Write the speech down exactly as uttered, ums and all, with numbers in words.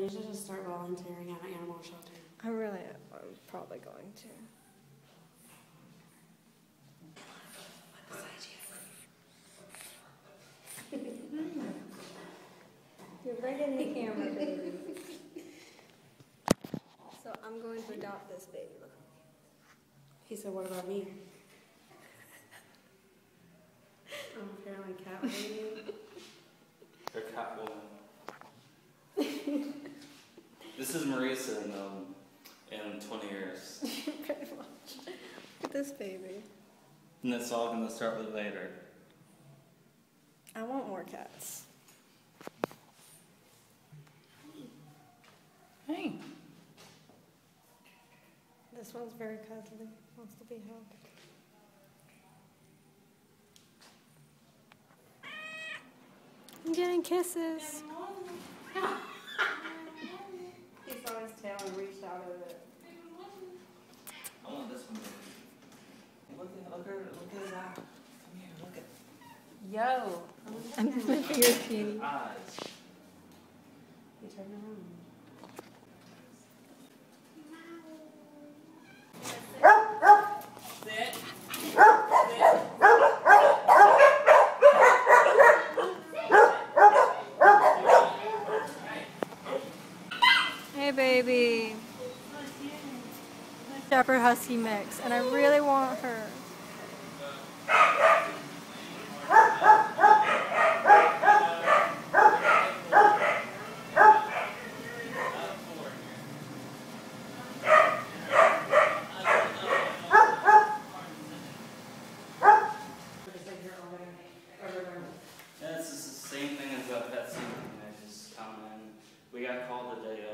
You should just start volunteering at an animal shelter. I really am. I'm probably going to. You're breaking the camera, baby. So I'm going to adopt this baby. He said, what about me? I'm apparently cat lady. Or cat woman. This is Marisa in, um, in twenty years. Pretty much. Look at this baby. And that's all going to start with later. I want more cats. Hey. This one's very cuddly. Wants to be held. I'm getting kisses. He saw his tail and reached out of it. I want this one. Look at, look at, look at his eye. Come here, look at. Yo! I'm looking for your cutie. Eyes. He turned around. Sit. Hey, baby. Shepherd Husky mix, and I really want her. Yeah, it's just the same thing as a pet scene. I just come in. We got called today